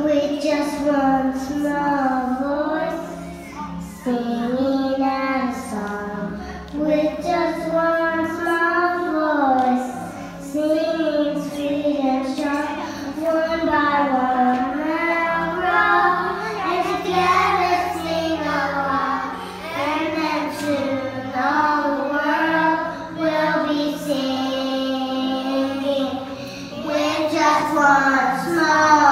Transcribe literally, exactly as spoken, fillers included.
with just one small voice, singing out a song. With just one small voice, singing sweet and strong, one by one they'll grow, and together sing along, and then soon all the world will be singing with just one small